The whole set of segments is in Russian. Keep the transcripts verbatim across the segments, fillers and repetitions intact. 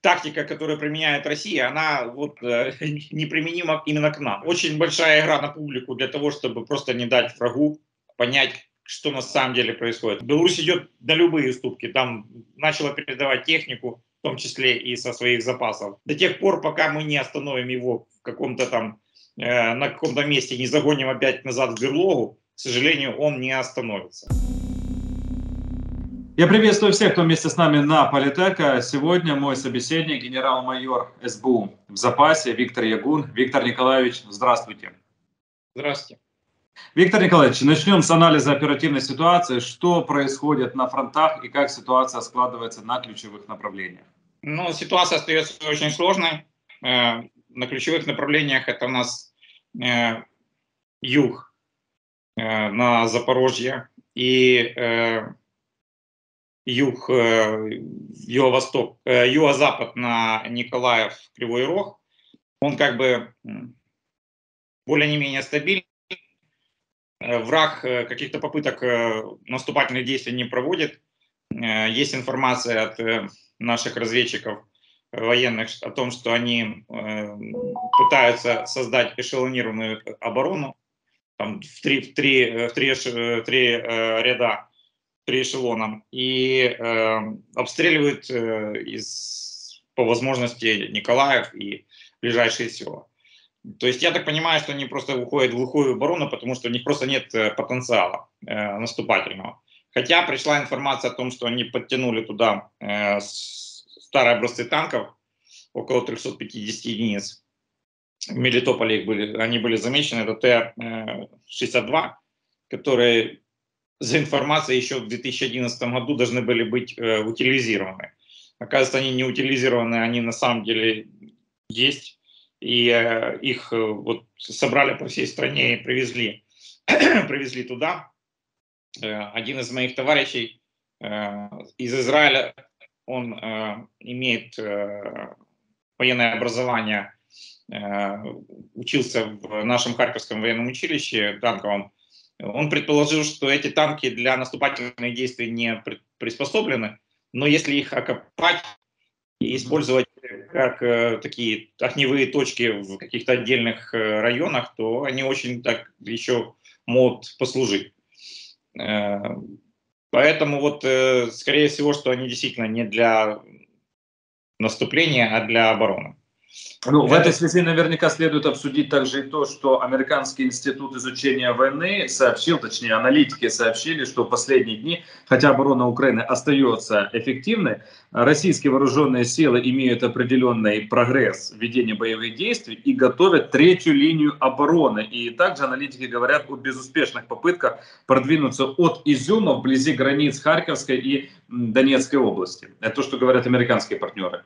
тактика, которую применяет Россия, она вот, э, неприменима именно к нам. Очень большая игра на публику для того, чтобы просто не дать врагу понять, что на самом деле происходит. Беларусь идет на любые уступки, там начала передавать технику, в том числе и со своих запасов. До тех пор, пока мы не остановим его в каком-то там, э, на каком-то месте, не загоним опять назад в берлогу, к сожалению, он не остановится. Я приветствую всех, кто вместе с нами на Политека. Сегодня мой собеседник, генерал-майор эс бэ у в запасе Виктор Ягун. Виктор Николаевич, здравствуйте. Здравствуйте. Виктор Николаевич, начнем с анализа оперативной ситуации. Что происходит на фронтах и как ситуация складывается на ключевых направлениях? Ну, ситуация остается очень сложной. Э, на ключевых направлениях это у нас э, юг э, на Запорожье и э, юг, э, юго-восток, э, юго-запад на Николаев, Кривой Рог. Он как бы более-менее стабильный. Враг каких-то попыток наступательных действий не проводит. Есть информация от наших разведчиков военных о том, что они пытаются создать эшелонированную оборону там, в, три, в, три, в, три, в три ряда, три эшелона, и э, обстреливают э, из, по возможности Николаев и ближайшие села. То есть я так понимаю, что они просто уходят в глухую оборону, потому что у них просто нет потенциала э, наступательного. Хотя пришла информация о том, что они подтянули туда э, старые образцы танков, около трёхсот пятидесяти единиц. В Мелитополе их были, они были замечены, это Т шестьдесят два, которые, за информацией, еще в две тысячи одиннадцатом году должны были быть э, утилизированы. Оказывается, они не утилизированы, они на самом деле есть. И э, их э, вот собрали по всей стране и привезли, привезли туда. Э, один из моих товарищей э, из Израиля, он э, имеет э, военное образование, э, учился в нашем Харьковском военном училище танковом. Он предположил, что эти танки для наступательных действий не приспособлены, но если их окопать и использовать как э, такие огневые точки в каких-то отдельных э, районах, то они очень так еще могут послужить. Э, поэтому вот, э, скорее всего, что они действительно не для наступления, а для обороны. Ну, в этой связи наверняка следует обсудить также и то, что Американский институт изучения войны сообщил, точнее аналитики сообщили, что в последние дни, хотя оборона Украины остается эффективной, российские вооруженные силы имеют определенный прогресс в ведении боевых действий и готовят третью линию обороны. И также аналитики говорят о безуспешных попытках продвинуться от Изюма вблизи границ Харьковской и Донецкой области. Это то, что говорят американские партнеры.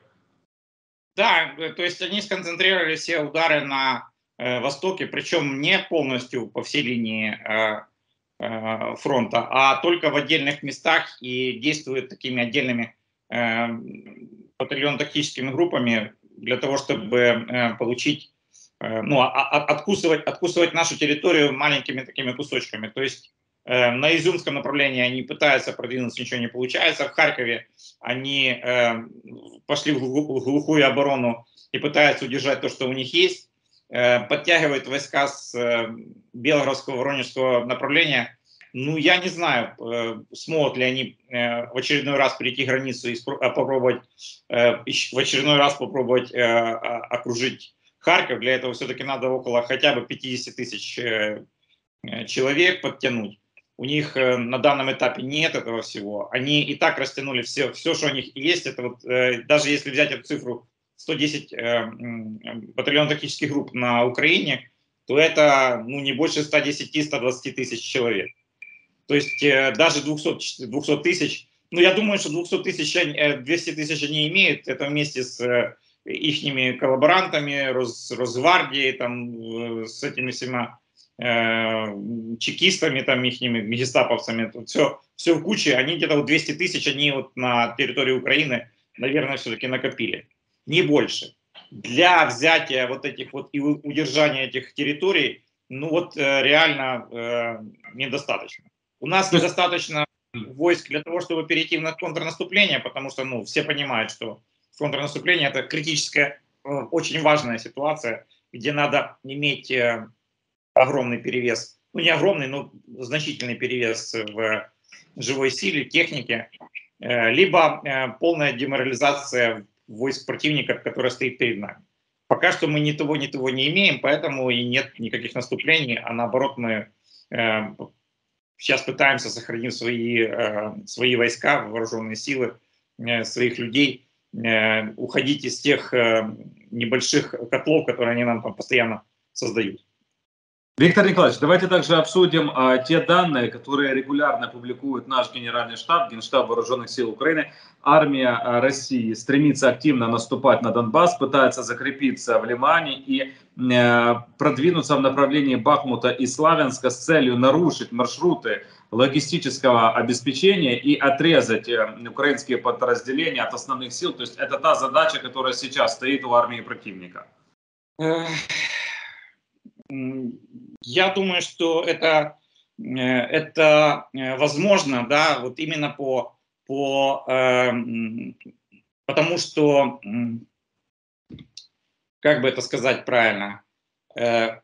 Да, то есть они сконцентрировали все удары на э, востоке, причем не полностью по всей линии э, э, фронта, а только в отдельных местах и действуют такими отдельными э, батальон-тактическими группами для того, чтобы э, получить, э, ну, а, а, откусывать, откусывать нашу территорию маленькими такими кусочками. То есть э, на Изюмском направлении они пытаются продвинуться, ничего не получается. В Харькове они э, пошли в глухую оборону и пытаются удержать то, что у них есть, э, подтягивают войска с э, Белгородского, Воронежского направления. Ну, я не знаю, э, смогут ли они э, в очередной раз перейти границу и попробовать э, в очередной раз попробовать э, окружить Харьков. Для этого все-таки надо около хотя бы пятидесяти тысяч э, человек подтянуть. У них э, на данном этапе нет этого всего. Они и так растянули все, все, что у них есть. Это вот, э, даже если взять эту цифру сто десять э, батальонно-тактических групп на Украине, то это ну, не больше ста десяти — ста двадцати тысяч человек. То есть э, даже двухсот тысяч, ну я думаю, что двести тысяч, двести тысяч они имеют, это вместе с э, ихними коллаборантами, Рос, Росгвардией, там, э, с этими всеми чекистами, там, ихними гестаповцами, все, все в куче, они где-то вот двести тысяч, они вот на территории Украины, наверное, все-таки накопили, не больше. Для взятия вот этих вот и удержания этих территорий, ну вот реально э, недостаточно. У нас недостаточно войск для того, чтобы перейти на контрнаступление, потому что, ну, все понимают, что контрнаступление – это критическая, очень важная ситуация, где надо иметь огромный перевес, ну не огромный, но значительный перевес в живой силе, технике, либо полная деморализация войск противника, которая стоит перед нами. Пока что мы ни того, ни того не имеем, поэтому и нет никаких наступлений, а наоборот мы э, сейчас пытаемся сохранить свои, э, свои войска, вооруженные силы, э, своих людей, э, уходить из тех э, небольших котлов, которые они нам там постоянно создают. Виктор Николаевич, давайте также обсудим а, те данные, которые регулярно публикует наш генеральный штаб, Генштаб Вооруженных сил Украины. Армия а, России стремится активно наступать на Донбасс, пытается закрепиться в Лимане и э, продвинуться в направлении Бахмута и Славянска с целью нарушить маршруты логистического обеспечения и отрезать э, украинские подразделения от основных сил. То есть это та задача, которая сейчас стоит у армии противника. Я думаю, что это, это возможно, да, вот именно по, по э, потому что, как бы это сказать правильно, э,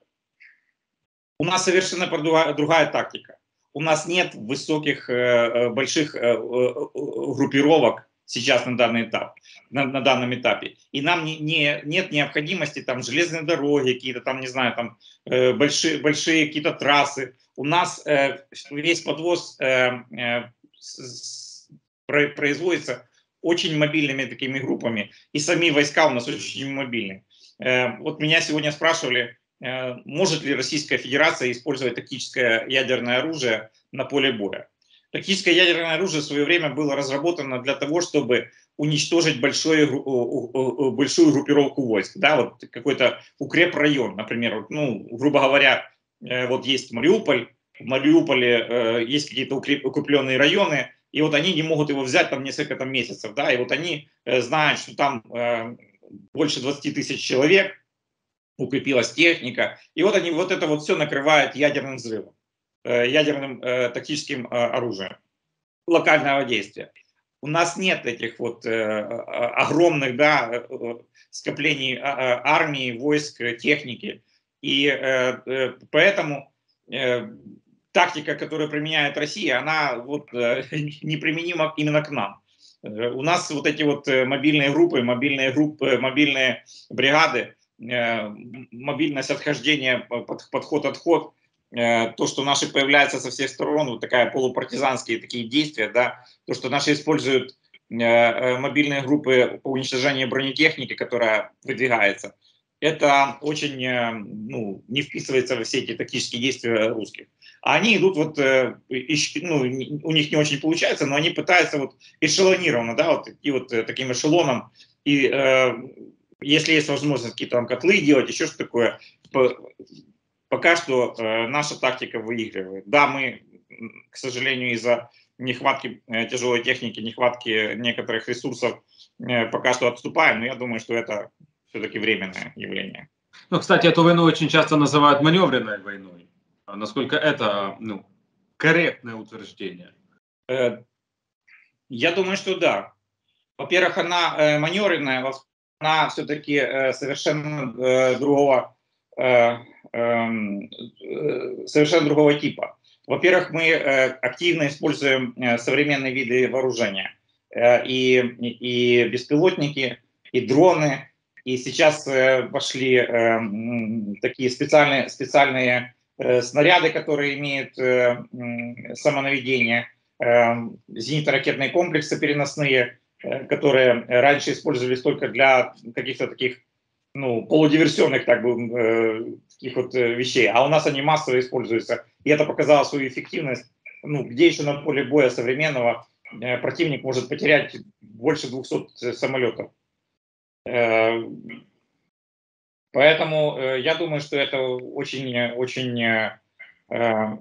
у нас совершенно другая, другая тактика. У нас нет высоких, э, больших э, группировок сейчас на данный этап, на, на данном этапе. И нам не, не, нет необходимости там железные дороги, какие-то там, не знаю, там э, большие, большие какие-то трассы. У нас э, весь подвоз э, э, с, про, производится очень мобильными такими группами. И сами войска у нас очень мобильные. Э, вот меня сегодня спрашивали, э, может ли Российская Федерация использовать тактическое ядерное оружие на поле боя. Тактическое ядерное оружие в свое время было разработано для того, чтобы уничтожить большое, большую группировку войск. Да, вот какой-то укрепрайон, например, ну, грубо говоря, вот есть Мариуполь, в Мариуполе есть какие-то укрепленные районы, и вот они не могут его взять там несколько там, месяцев. Да, и вот они знают, что там больше двадцати тысяч человек, укрепилась техника, и вот они вот это вот все накрывают ядерным взрывом. Ядерным э, тактическим э, оружием локального действия. У нас нет этих вот э, огромных, да, э, скоплений э, армии, войск, техники. И э, э, поэтому э, тактика, которую применяет Россия, она вот, э, неприменима именно к нам. Э, у нас вот эти вот мобильные группы, мобильные группы, мобильные бригады, э, мобильность отхождения, под, подход-отход, то, что наши появляются со всех сторон, вот такая полупартизанские такие действия, да, то, что наши используют э, мобильные группы по уничтожению бронетехники, которая выдвигается, это очень, э, ну, не вписывается во все эти тактические действия русских. А они идут вот, э, ищ, ну, у них не очень получается, но они пытаются вот эшелонированно, да, вот, и вот э, таким эшелоном, и э, если есть возможность какие-то там котлы делать, еще что такое. Пока что э, наша тактика выигрывает. Да, мы, к сожалению, из-за нехватки э, тяжелой техники, нехватки некоторых ресурсов э, пока что отступаем, но я думаю, что это все-таки временное явление. Ну, кстати, эту войну очень часто называют маневренной войной. А насколько это, ну, корректное утверждение? Э, я думаю, что да. Во-первых, она э, маневренная, она все-таки э, совершенно э, другого совершенно другого типа. Во-первых, мы активно используем современные виды вооружения. И, и беспилотники, и дроны. И сейчас пошли такие специальные, специальные снаряды, которые имеют самонаведение. Зенитно-ракетные комплексы переносные, которые раньше использовались только для каких-то таких, ну, полудиверсионных так бы, э, таких вот э, вещей, а у нас они массово используются, и это показало свою эффективность. Ну, где еще на поле боя современного э, противник может потерять больше двухсот самолетов. Э, поэтому э, я думаю, что это очень, очень, э, э,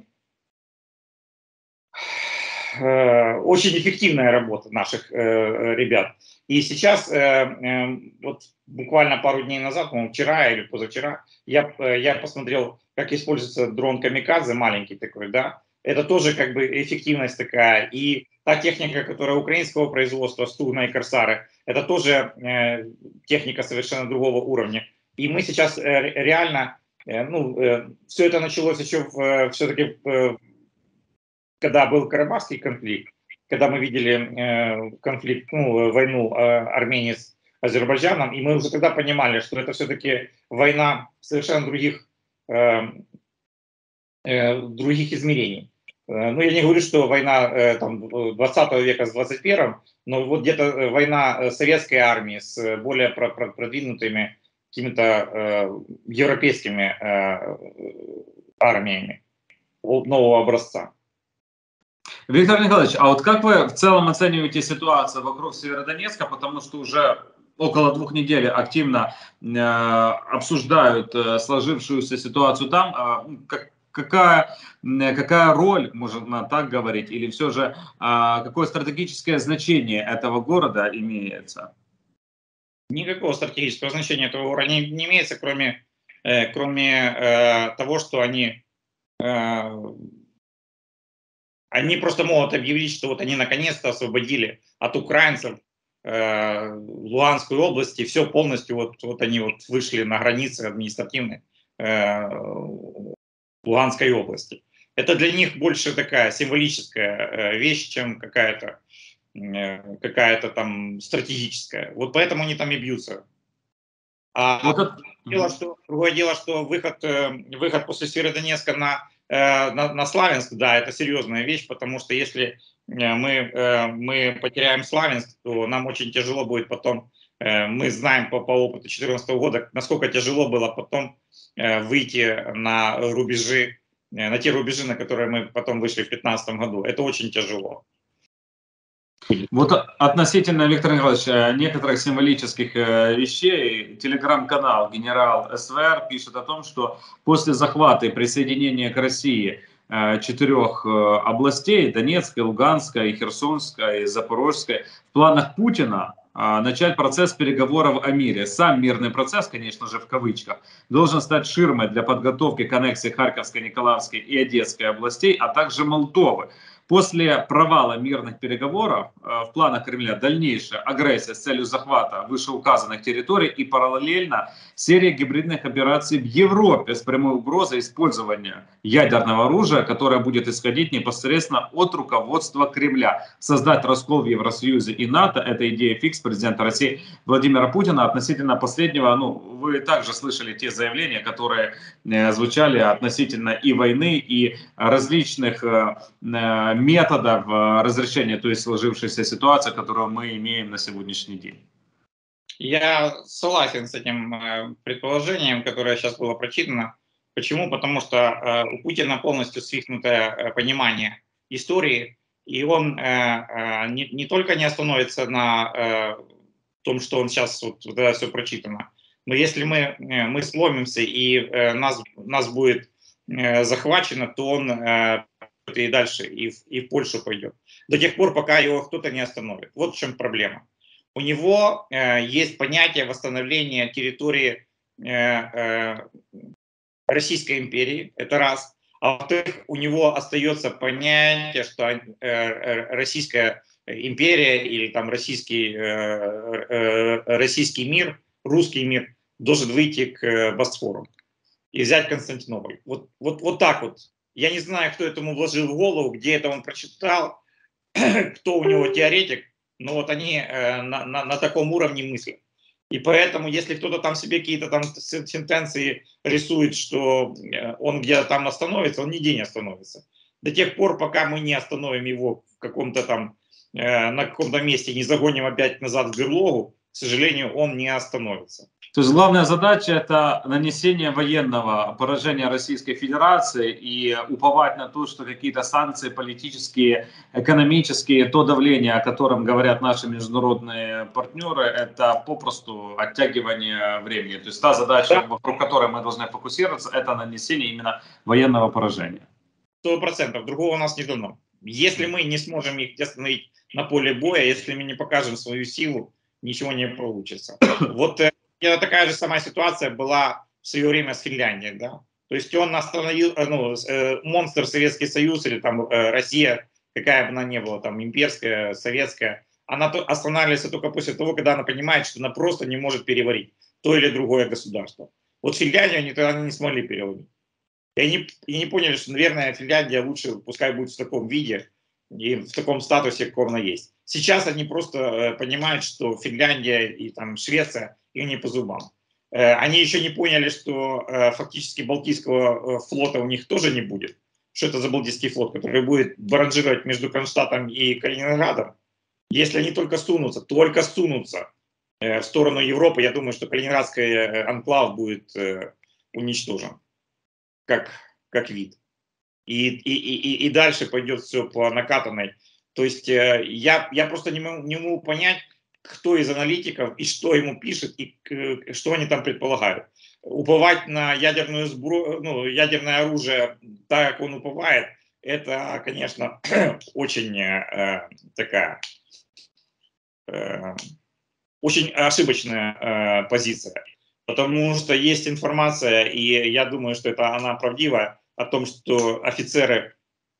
очень эффективная работа наших э, ребят. И сейчас, э, э, вот буквально пару дней назад, по-моему, вчера или позавчера, я, я посмотрел, как используется дрон Камикадзе, маленький такой, да. Это тоже как бы эффективность такая. И та техника, которая украинского производства, Стугна и Корсары, это тоже э, техника совершенно другого уровня. И мы сейчас э, реально, э, ну, э, все это началось еще в, все-таки, э, когда был Карабахский конфликт, когда мы видели э, конфликт, ну, войну э, Армении с Азербайджаном, и мы уже тогда понимали, что это все-таки война совершенно других, э, э, других измерений. Ну, я не говорю, что война э, там, двадцатого века с двадцать первым, но вот где-то война советской армии с более продвинутыми какими-то э, европейскими э, армиями нового образца. Виктор Николаевич, а вот как вы в целом оцениваете ситуацию вокруг Северодонецка, потому что уже около двух недель активно э, обсуждают э, сложившуюся ситуацию там, э, как Какая, какая роль, можно так говорить, или все же а, какое стратегическое значение этого города имеется? Никакого стратегического значения этого города не, не имеется, кроме, э, кроме э, того, что они, э, они просто могут объявить, что вот они наконец-то освободили от украинцев э, Луганскую область, и все полностью, вот, вот они вот вышли на границы административной э, Луганской области. Это для них больше такая символическая вещь, чем какая-то какая-то там стратегическая. Вот поэтому они там и бьются. А вот это... дело, что, другое дело, что выход, выход после Северодонецка на, на, на Славянск, да, это серьезная вещь, потому что если мы, мы потеряем Славянск, то нам очень тяжело будет потом, мы знаем по, по опыту две тысячи четырнадцатого года, насколько тяжело было потом выйти на рубежи, на те рубежи, на которые мы потом вышли в две тысячи пятнадцатом году. Это очень тяжело. Вот относительно, Виктор Николаевич, некоторых символических вещей, телеграм-канал «Генерал СВР» пишет о том, что после захвата и присоединения к России четырех областей, Донецкой, Луганской, Херсонской, Запорожской, в планах Путина начать процесс переговоров о мире. Сам мирный процесс, конечно же, в кавычках, должен стать ширмой для подготовки к аннексии Харьковской, Николаевской и Одесской областей, а также Молдовы. После провала мирных переговоров в планах Кремля дальнейшая агрессия с целью захвата вышеуказанных территорий и параллельно серия гибридных операций в Европе с прямой угрозой использования ядерного оружия, которое будет исходить непосредственно от руководства Кремля. Создать раскол в Евросоюзе и НАТО – это идея фикс президента России Владимира Путина. Относительно последнего, ну, вы также слышали те заявления, которые э, звучали относительно и войны, и различных э, методов разрешения той сложившейся ситуации, которую мы имеем на сегодняшний день. Я согласен с этим предположением, которое сейчас было прочитано. Почему? Потому что у Путина полностью свихнутое понимание истории, и он не, не только не остановится на том, что он сейчас вот, вот это все прочитано, но если мы, мы сломимся и нас, нас будет захвачено, то он и дальше, и в, и в Польшу пойдет. До тех пор, пока его кто-то не остановит. Вот в чем проблема. У него э, есть понятие восстановления территории э, э, Российской империи, это раз. А во-вторых, у него остается понятие, что э, Российская империя или там российский, э, э, российский мир, русский мир должен выйти к Босфору и взять Константинополь. Вот, вот, вот так вот. Я не знаю, кто этому вложил в голову, где это он прочитал, кто у него теоретик, но вот они э, на, на, на таком уровне мыслят. И поэтому, если кто-то там себе какие-то там сентенции рисует, что он где-то там остановится, он нигде не остановится. До тех пор, пока мы не остановим его в каком-то там, э, на каком-то месте, не загоним опять назад в берлогу, к сожалению, он не остановится. То есть главная задача – это нанесение военного поражения Российской Федерации и уповать на то, что какие-то санкции политические, экономические, то давление, о котором говорят наши международные партнеры, это попросту оттягивание времени. То есть та задача, да, вокруг которой мы должны фокусироваться, это нанесение именно военного поражения. Сто процентов. Другого у нас не дано. Если мы не сможем их остановить на поле боя, если мы не покажем свою силу, ничего не получится. Вот это такая же самая ситуация была в свое время с Финляндией, да. То есть он остановил, ну, монстр Советский Союз или там Россия, какая бы она ни была, там, имперская, советская, она останавливается только после того, когда она понимает, что она просто не может переварить то или другое государство. Вот Финляндию они тогда не смогли переломить. И они, и они поняли, что, наверное, Финляндия лучше, пускай будет в таком виде и в таком статусе, каком она есть. Сейчас они просто понимают, что Финляндия и там Швеция им не по зубам. Они еще не поняли, что фактически Балтийского флота у них тоже не будет. Что это за Балтийский флот, который будет баражировать между Кронштадтом и Калининградом. Если они только сунутся, только сунутся в сторону Европы, я думаю, что Калининградский анклав будет уничтожен как, как вид. И, и, и, и дальше пойдет все по накатанной. То есть я, я просто не могу, не могу понять, кто из аналитиков и что ему пишет, и что они там предполагают. Уповать на ядерную сбро... ну, ядерное оружие, так как он уповает, это, конечно, очень э, такая э, очень ошибочная э, позиция. Потому что есть информация, и я думаю, что это она правдивая, о том, что офицеры,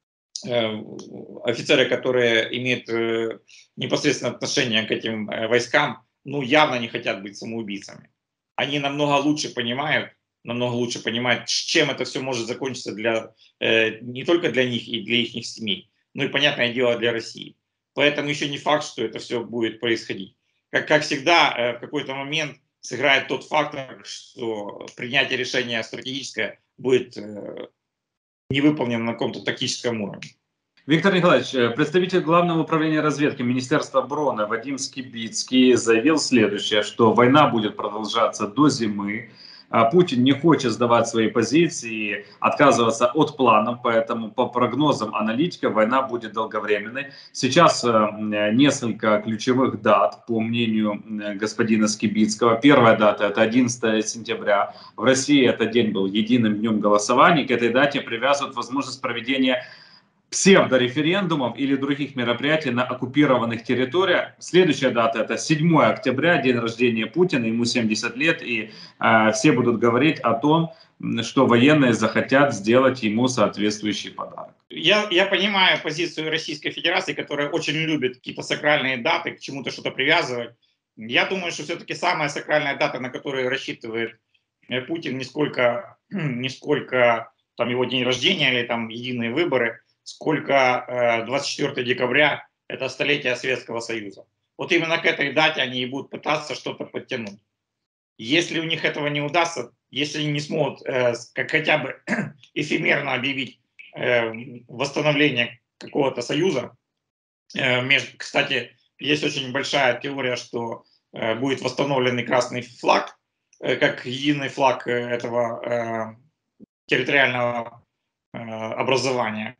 э, офицеры, которые имеют э, непосредственное отношение к этим э, войскам, ну, явно не хотят быть самоубийцами. Они намного лучше понимают, намного лучше понимают, чем это все может закончиться для, э, не только для них и для их семей, но и, понятное дело, для России. Поэтому еще не факт, что это все будет происходить. Как, как всегда, э, в какой-то момент сыграет тот фактор, что принятие решения стратегическое будет э, не выполнено на каком-то тактическом уровне. Виктор Николаевич, представитель Главного управления разведки Министерства обороны Вадим Скибицкий заявил следующее, что война будет продолжаться до зимы. Путин не хочет сдавать свои позиции, отказываться от планов, поэтому по прогнозам аналитиков война будет долговременной. Сейчас несколько ключевых дат, по мнению господина Скибицкого. Первая дата – это одиннадцатое сентября. В России этот день был единым днем голосования. К этой дате привязывают возможность проведения псевдореферендумов или других мероприятий на оккупированных территориях. Следующая дата – это седьмое октября, день рождения Путина, ему семьдесят лет, и э, все будут говорить о том, что военные захотят сделать ему соответствующий подарок. Я, я понимаю позицию Российской Федерации, которая очень любит какие-то сакральные даты, к чему-то что-то привязывать. Я думаю, что все-таки самая сакральная дата, на которую рассчитывает Путин, не сколько, не сколько там, его день рождения или там единые выборы, сколько двадцать четвёртого декабря, это столетие Советского Союза. Вот именно к этой дате они и будут пытаться что-то подтянуть. Если у них этого не удастся, если они не смогут э, как хотя бы эфемерно объявить э, восстановление какого-то союза, э, между, кстати, есть очень большая теория, что э, будет восстановленный красный флаг, э, как единый флаг этого э, территориального э, образования.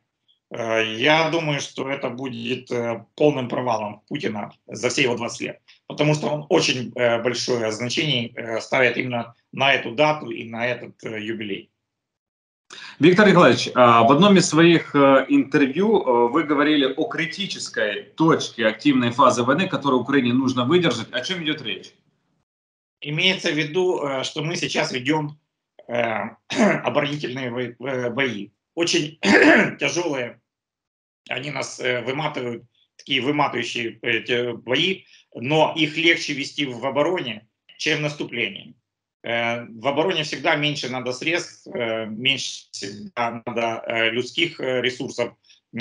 Я думаю, что это будет полным провалом Путина за все его двадцать лет, потому что он очень большое значение ставит именно на эту дату и на этот юбилей. Виктор Николаевич, в одном из своих интервью вы говорили о критической точке активной фазы войны, которую Украине нужно выдержать. О чем идет речь? Имеется в виду, что мы сейчас ведем оборонительные бои. Очень тяжелые, они нас выматывают, такие выматывающие бои, но их легче вести в обороне, чем в наступлении. В обороне всегда меньше надо средств, меньше всегда надо людских ресурсов,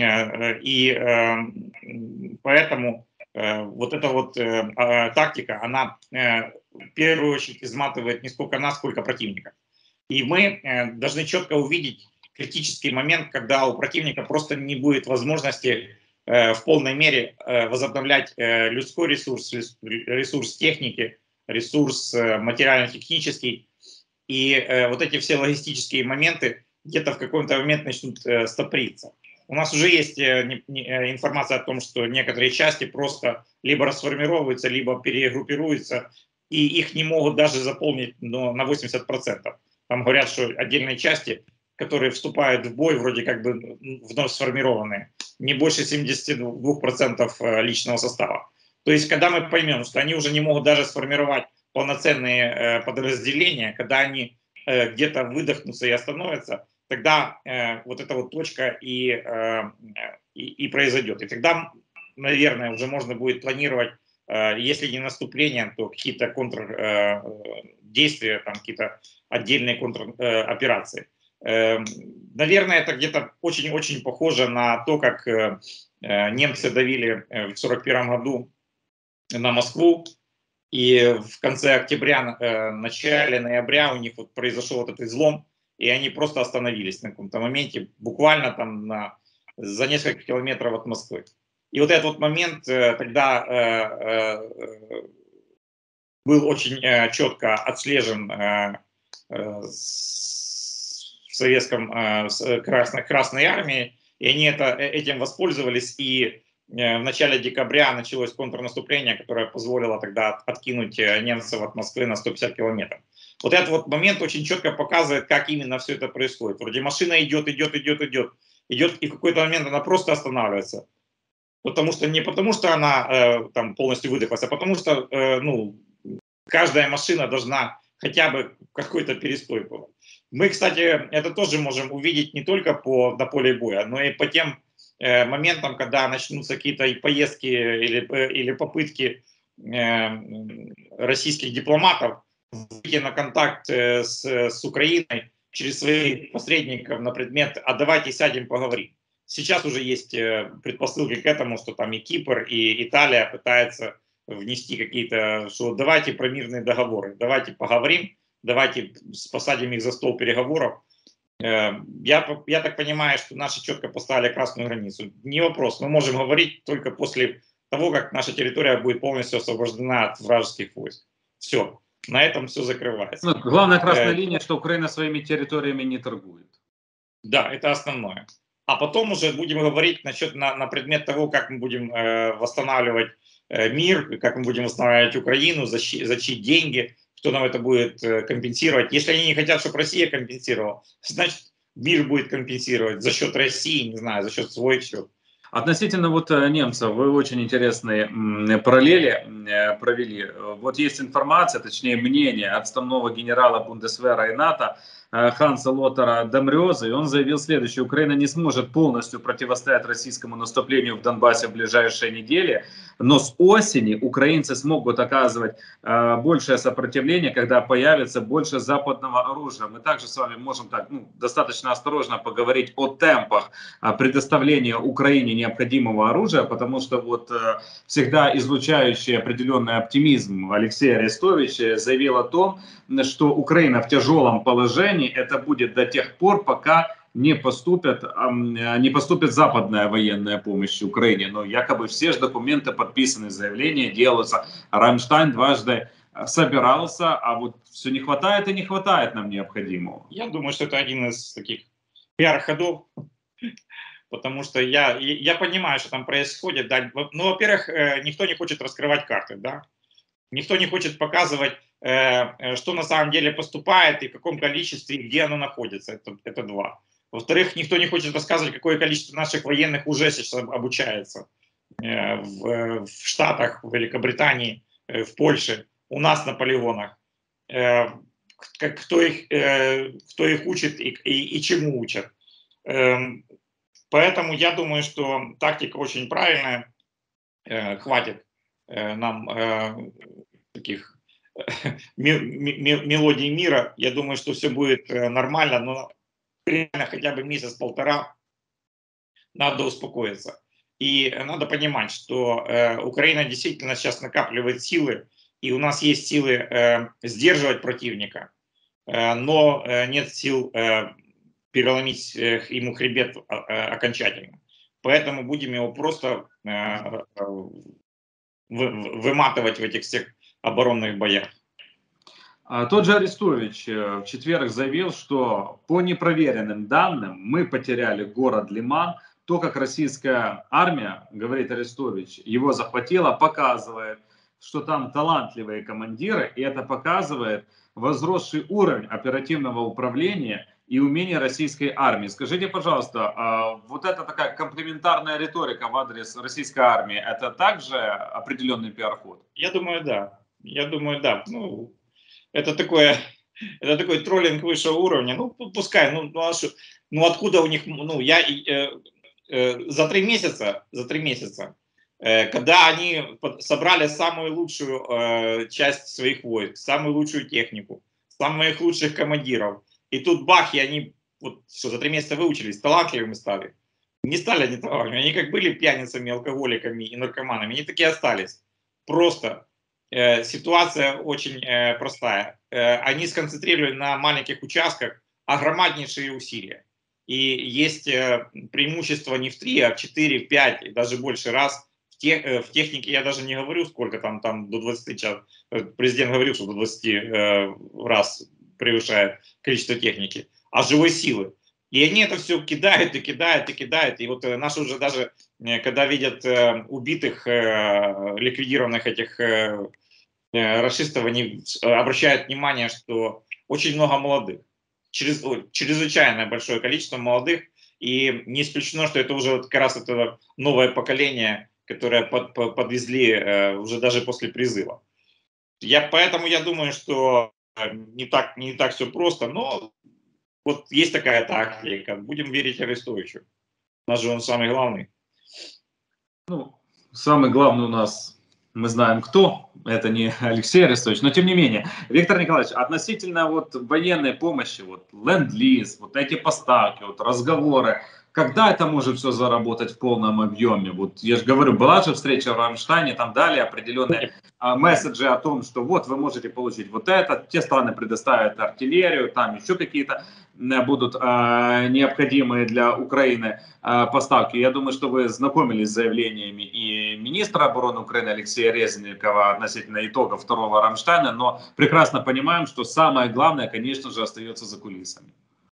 и поэтому вот эта вот тактика, она в первую очередь изматывает не сколько нас, сколько противника. И мы должны четко увидеть критический момент, когда у противника просто не будет возможности э, в полной мере э, возобновлять э, людской ресурс, ресурс техники, ресурс э, материально-технический. И э, вот эти все логистические моменты где-то в какой-то момент начнут э, стопориться. У нас уже есть э, не, не, информация о том, что некоторые части просто либо расформировываются, либо перегруппируются, и их не могут даже заполнить но, на восемьдесят процентов. Там говорят, что отдельные части, которые вступают в бой, вроде как бы вновь сформированные, не больше семидесяти двух процентов личного состава. То есть, когда мы поймем, что они уже не могут даже сформировать полноценные подразделения, когда они где-то выдохнутся и остановятся, тогда вот эта вот точка и, и, и произойдет. И тогда, наверное, уже можно будет планировать, если не наступление, то какие-то контрдействия, там какие-то отдельные контроперации. Наверное, это где-то очень-очень похоже на то, как немцы давили в сорок первом году на Москву, и в конце октября, начале ноября у них вот произошел вот этот излом, и они просто остановились на каком-то моменте, буквально там на, за несколько километров от Москвы. И вот этот вот момент тогда был очень четко отслежен в советском Красной, Красной армии, и они это, этим воспользовались, и в начале декабря началось контрнаступление, которое позволило тогда откинуть немцев от Москвы на сто пятьдесят километров. Вот этот вот момент очень четко показывает, как именно все это происходит. Вроде машина идет, идет, идет, идет, идет, и в какой-то момент она просто останавливается. Потому что не потому, что она э, там полностью выдохлась, а потому что э, ну, каждая машина должна хотя бы какой-то перестой был. Мы, кстати, это тоже можем увидеть не только по, на поле боя, но и по тем э, моментам, когда начнутся какие-то поездки или, или попытки э, российских дипломатов выйти на контакт э, с, с Украиной через своих посредников на предмет «а давайте сядем поговорим». Сейчас уже есть э, предпосылки к этому, что там и Кипр, и Италия пытаются внести какие-то, что давайте про мирные договоры, давайте поговорим, давайте посадим их за стол переговоров. Я, я так понимаю, что наши четко поставили красную границу. Не вопрос, мы можем говорить только после того, как наша территория будет полностью освобождена от вражеских войск. Все, на этом все закрывается. Ну, главная красная э, линия, что Украина своими территориями не торгует. Да, это основное. А потом уже будем говорить насчет, на, на предмет того, как мы будем э, восстанавливать э, мир, как мы будем восстанавливать Украину, за чьи, за чьи деньги, кто нам это будет э, компенсировать. Если они не хотят, чтобы Россия компенсировала, значит мир будет компенсировать за счет России, не знаю, за счет своих счет. Относительно вот немцев, вы очень интересные параллели провели. Вот есть информация, точнее мнение отставного генерала Бундесвера и НАТО Ханса Лотера Дамриоза, и он заявил следующее: Украина не сможет полностью противостоять российскому наступлению в Донбассе в ближайшие недели, но с осени украинцы смогут оказывать э, большее сопротивление, когда появится больше западного оружия. Мы также с вами можем так, ну, достаточно осторожно поговорить о темпах э, предоставления Украине необходимого оружия, потому что вот э, всегда излучающий определенный оптимизм Алексей Арестович заявил о том, что Украина в тяжелом положении. Это будет до тех пор, пока не поступит, не поступит западная военная помощь Украине. Но якобы все же документы подписаны, заявления делаются. Рамштайн дважды собирался, а вот все не хватает и не хватает нам необходимого. Я думаю, что это один из таких пиар-ходов, потому что я, я понимаю, что там происходит. Да. Ну, во-первых, никто не хочет раскрывать карты, да. Никто не хочет показывать, что на самом деле поступает и в каком количестве, и где оно находится. Это, это два. Во-вторых, никто не хочет рассказывать, какое количество наших военных уже сейчас обучается в, в Штатах, в Великобритании, в Польше, у нас на полигонах. Кто их, кто их учит и, и, и чему учат. Поэтому я думаю, что тактика очень правильная. Хватит нам таких мелодий мира. Я думаю, что все будет нормально, но реально хотя бы месяц-полтора надо успокоиться. И надо понимать, что Украина действительно сейчас накапливает силы, и у нас есть силы сдерживать противника, но нет сил переломить ему хребет окончательно. Поэтому будем его просто выматывать в этих всех оборонных боях. А тот же Арестович в четверг заявил, что по непроверенным данным мы потеряли город Лиман. То, как российская армия, говорит Арестович, его захватила, показывает, что там талантливые командиры, и это показывает возросший уровень оперативного управления и умения российской армии. Скажите, пожалуйста, вот эта такая комплементарная риторика в адрес российской армии, это также определенный пиар-ход? Я думаю, да. Я думаю, да. Ну, это такое, это такой троллинг высшего уровня. Ну, пускай, ну, ну, ну откуда у них, ну, я, за три месяца, за три месяца, когда они собрали самую лучшую часть своих войск, самую лучшую технику, самых лучших командиров, и тут бах, и они вот что, за три месяца выучились, талантливыми стали. Не стали они талантливыми, они как были пьяницами, алкоголиками и наркоманами, они такие остались. Просто э, ситуация очень э, простая. Э, они сконцентрировали на маленьких участках огромнейшие усилия. И есть э, преимущество не в три, а в четыре, пять и даже больше раз. В, тех, э, в технике я даже не говорю, сколько там, там до двадцати час. Президент говорил, что до двадцати э, раз превышает количество техники, а живой силы. И они это все кидают и кидают и кидают. И вот э, наши уже даже, э, когда видят э, убитых, э, ликвидированных этих э, э, расистов, они обращают внимание, что очень много молодых. Через, чрезвычайно большое количество молодых. И не исключено, что это уже вот как раз это новое поколение, которое под, под, подвезли э, уже даже после призыва. Я, поэтому я думаю, что не так, не так все просто, но вот есть такая тактика. Будем верить Арестовичу. У нас же он самый главный. Ну, самый главный у нас, мы знаем кто, это не Алексей Арестович, но тем не менее. Виктор Николаевич, относительно вот военной помощи, вот ленд-лиз, вот эти поставки, вот разговоры, когда это может все заработать в полном объеме? Вот я же говорю, была же встреча в Рамштайне, там дали определенные а, месседжи о том, что вот вы можете получить вот это, те страны предоставят артиллерию, там еще какие-то будут а, необходимые для Украины а, поставки. Я думаю, что вы знакомились с заявлениями и министра обороны Украины Алексея Резникова относительно итогов второго Рамштайна, но прекрасно понимаем, что самое главное, конечно же, остается за кулисами.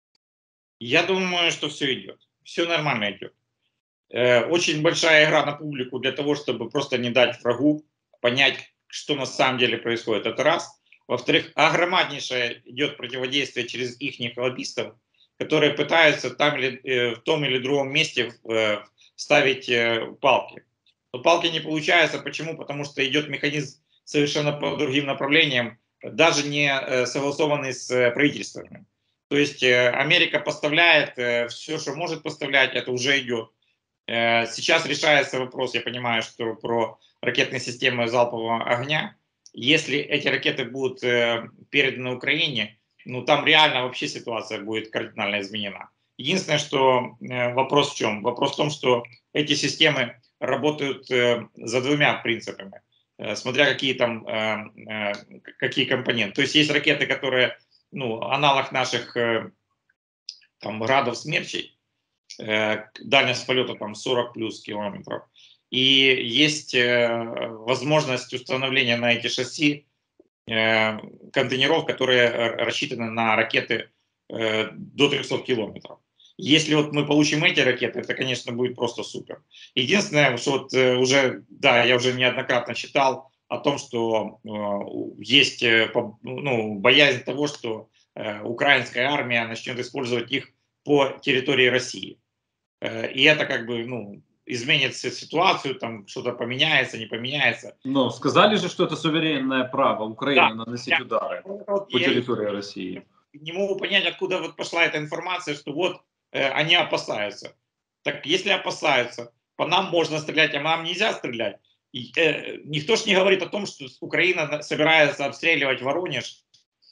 Я думаю, что все идет. Все нормально идет. Э, очень большая игра на публику для того, чтобы просто не дать врагу понять, что на самом деле происходит. Это раз. Во-вторых, огромнейшее идет противодействие через их лоббистов, которые пытаются там или, э, в том или другом месте э, ставить э, палки. Но палки не получаются. Почему? Потому что идет механизм совершенно по другим направлениям, даже не э, согласованный с э, правительствами. То есть э, Америка поставляет э, все, что может поставлять, это уже идет. Э, сейчас решается вопрос, я понимаю, что про ракетные системы залпового огня. Если эти ракеты будут э, переданы Украине, ну там реально вообще ситуация будет кардинально изменена. Единственное, что э, вопрос в чем? Вопрос в том, что эти системы работают э, за двумя принципами, э, смотря какие там э, э, какие компоненты. То есть есть ракеты, которые, ну, аналог наших э, там градов, смерчей, э, дальность полета там сорок плюс километров. И есть э, возможность установления на эти шасси э, контейнеров, которые рассчитаны на ракеты э, до трехсот километров. Если вот мы получим эти ракеты, это, конечно, будет просто супер. Единственное, что вот э, уже, да, я уже неоднократно читал о том, что э, есть э, ну, боязнь того, что э, украинская армия начнет использовать их по территории России. Э, и это как бы, ну, изменит ситуацию, там что-то поменяется, не поменяется. Но сказали же, что это суверенное право Украины Да, наносить я, удары вот, по я территории России. не могу понять, откуда вот пошла эта информация, что вот э, они опасаются. Так если опасаются, по нам можно стрелять, а нам нельзя стрелять. И, э, никто ж не говорит о том, что Украина собирается обстреливать Воронеж,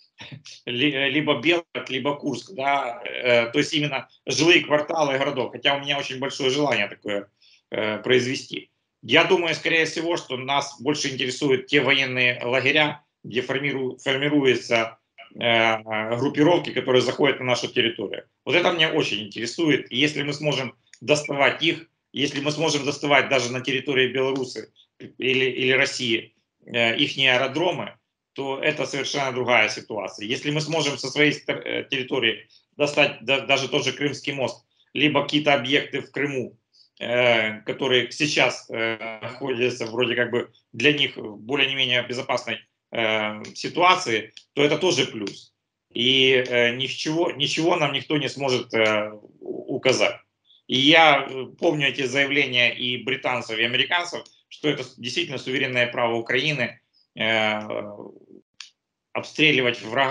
либо Белгород, либо Курск, да, э, то есть именно жилые кварталы городов, хотя у меня очень большое желание такое э, произвести. Я думаю, скорее всего, что нас больше интересуют те военные лагеря, где формиру, формируются э, группировки, которые заходят на нашу территорию. Вот это меня очень интересует. И если мы сможем доставать их, если мы сможем доставать даже на территории Беларуси или, или России э, их аэродромы, то это совершенно другая ситуация. Если мы сможем со своей территории достать даже тот же Крымский мост, либо какие-то объекты в Крыму, э, которые сейчас э, находятся вроде как бы для них в более-менее безопасной э, ситуации, то это тоже плюс. И э, ничего, ничего нам никто не сможет э, указать. И я помню эти заявления и британцев, и американцев, что это действительно суверенное право Украины э, обстреливать врага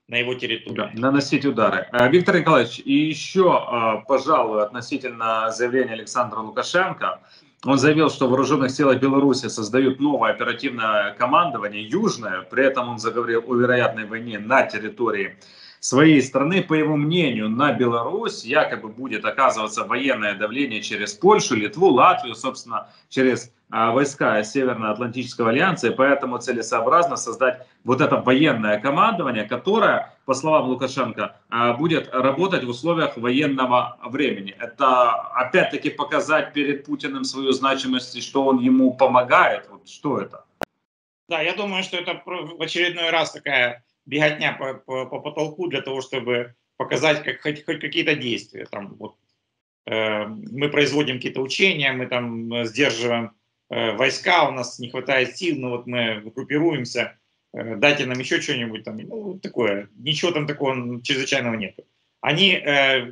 на его территории. Да, наносить удары. Виктор Николаевич, и еще, пожалуй, относительно заявления Александра Лукашенко. Он заявил, что в вооруженных силах Беларуси создают новое оперативное командование, южное. При этом он заговорил о вероятной войне на территории своей страны. По его мнению, на Беларусь якобы будет оказываться военное давление через Польшу, Литву, Латвию, собственно, через а, войска Североатлантического альянса. И поэтому целесообразно создать вот это военное командование, которое, по словам Лукашенко, а, будет работать в условиях военного времени. Это опять-таки показать перед Путиным свою значимость, что он ему помогает. Вот что это? Да, я думаю, что это в очередной раз такая беготня по, по, по потолку для того, чтобы показать как, хоть, хоть какие-то действия. Там, вот, э, мы производим какие-то учения, мы там сдерживаем э, войска, у нас не хватает сил, но вот мы группируемся, э, дайте нам еще что-нибудь там, ну, такое. Ничего там такого чрезвычайного нет. Они э,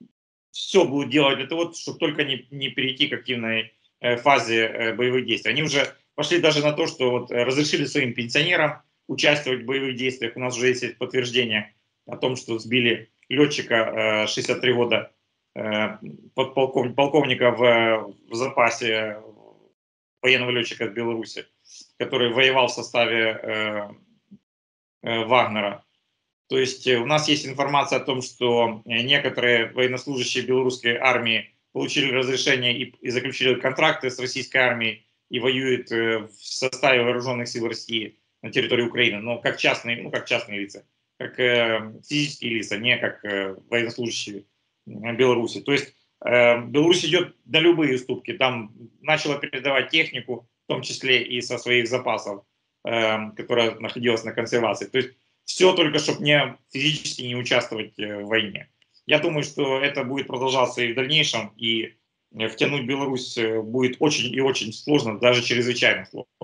все будут делать для того, чтобы только не, не перейти к активной э, фазе э, боевых действий. Они уже пошли даже на то, что вот разрешили своим пенсионерам участвовать в боевых действиях. У нас уже есть подтверждение о том, что сбили летчика шестьдесят три года, подполковника, полковника в, в запасе, военного летчика в Беларуси, который воевал в составе э, э, Вагнера. То есть у нас есть информация о том, что некоторые военнослужащие белорусской армии получили разрешение и, и заключили контракты с российской армией и воюют в составе вооруженных сил России на территории Украины, но как частные, ну как частные лица, как э, физические лица, не как э, военнослужащие Беларуси. То есть э, Беларусь идет на любые уступки, там начала передавать технику, в том числе и со своих запасов, э, которая находилась на консервации. То есть все только, чтобы не физически не участвовать в войне. Я думаю, что это будет продолжаться и в дальнейшем, и втянуть Беларусь будет очень и очень сложно, даже чрезвычайно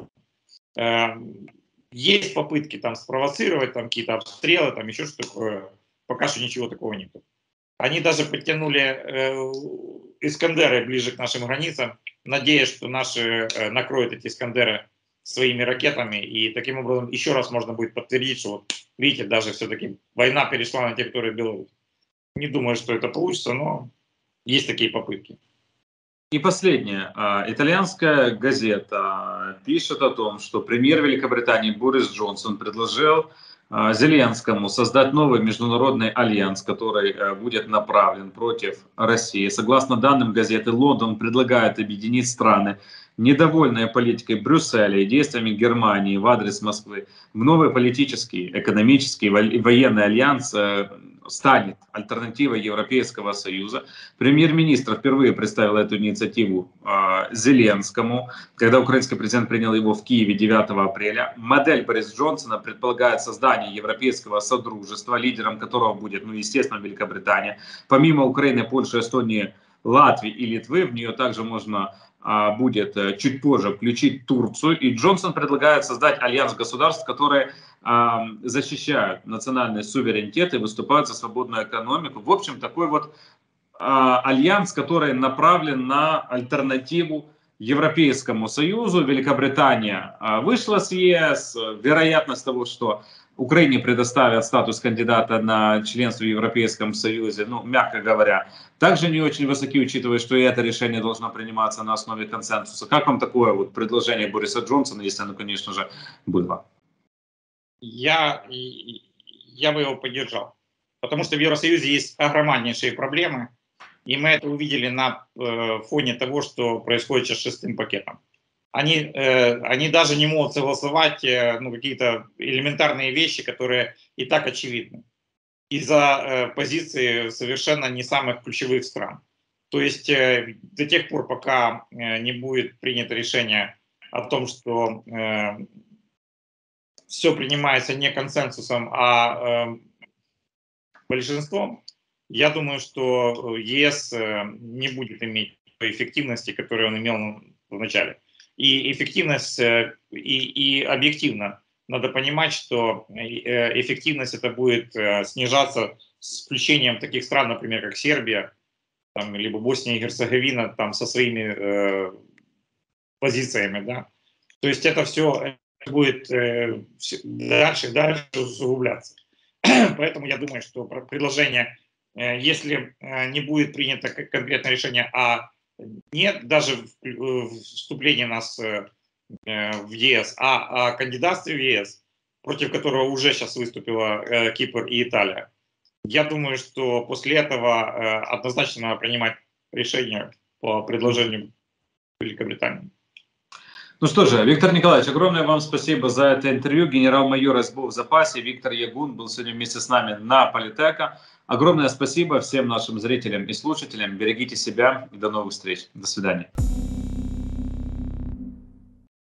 сложно. Есть попытки там спровоцировать, там какие-то обстрелы, там еще что-то такое. Пока что ничего такого нет. Они даже подтянули э, Искандеры ближе к нашим границам, надеясь, что наши э, накроют эти Искандеры своими ракетами, и таким образом еще раз можно будет подтвердить, что, вот, видите, даже все-таки война перешла на территорию Беларуси. Не думаю, что это получится, но есть такие попытки. И последнее. Итальянская газета пишет о том, что премьер Великобритании Борис Джонсон предложил Зеленскому создать новый международный альянс, который будет направлен против России. Согласно данным газеты, Лондон предлагает объединить страны, недовольные политикой Брюсселя и действиями Германии в адрес Москвы, в новый политический, экономический и военный альянс станет альтернативой Европейского Союза. Премьер-министр впервые представил эту инициативу э, Зеленскому, когда украинский президент принял его в Киеве девятого апреля. Модель Бориса Джонсона предполагает создание Европейского Содружества, лидером которого будет, ну, естественно, Великобритания. Помимо Украины, Польши, Эстонии, Латвии и Литвы, в нее также можно будет чуть позже включить Турцию. И Джонсон предлагает создать альянс государств, которые э, защищают национальный суверенитет и выступают за свободную экономику. В общем, такой вот э, альянс, который направлен на альтернативу Европейскому Союзу. Великобритания э, вышла с ЕС. Вероятность того, что Украине предоставят статус кандидата на членство в Европейском Союзе, ну, мягко говоря, также не очень высоки, учитывая, что и это решение должно приниматься на основе консенсуса. Как вам такое вот предложение Бориса Джонсона, если оно, конечно же, было? Я, я бы его поддержал, потому что в Евросоюзе есть огромнейшие проблемы, и мы это увидели на э, фоне того, что происходит сейчас с шестым пакетом. Они, э, они даже не могут согласовать э, ну, какие-то элементарные вещи, которые и так очевидны, из-за э, позиции совершенно не самых ключевых стран. То есть э, до тех пор, пока э, не будет принято решение о том, что э, все принимается не консенсусом, а э, большинством, я думаю, что ЕС э, не будет иметь той эффективности, которую он имел в начале. И эффективность, и, и объективно надо понимать, что эффективность это будет снижаться с включением таких стран, например, как Сербия, там, либо Босния и Герцеговина, там, со своими э, позициями. Да? То есть это все будет э, дальше, дальше усугубляться. Поэтому я думаю, что предложение, если не будет принято конкретное решение, а нет даже вступления нас в ЕС, а о кандидатстве в ЕС, против которого уже сейчас выступила Кипр и Италия, я думаю, что после этого однозначно надо принимать решение по предложению Великобритании. Ну что же, Виктор Николаевич, огромное вам спасибо за это интервью. Генерал-майор СБУ в запасе Виктор Ягун был сегодня вместе с нами на Политеко. Огромное спасибо всем нашим зрителям и слушателям. Берегите себя и до новых встреч. До свидания.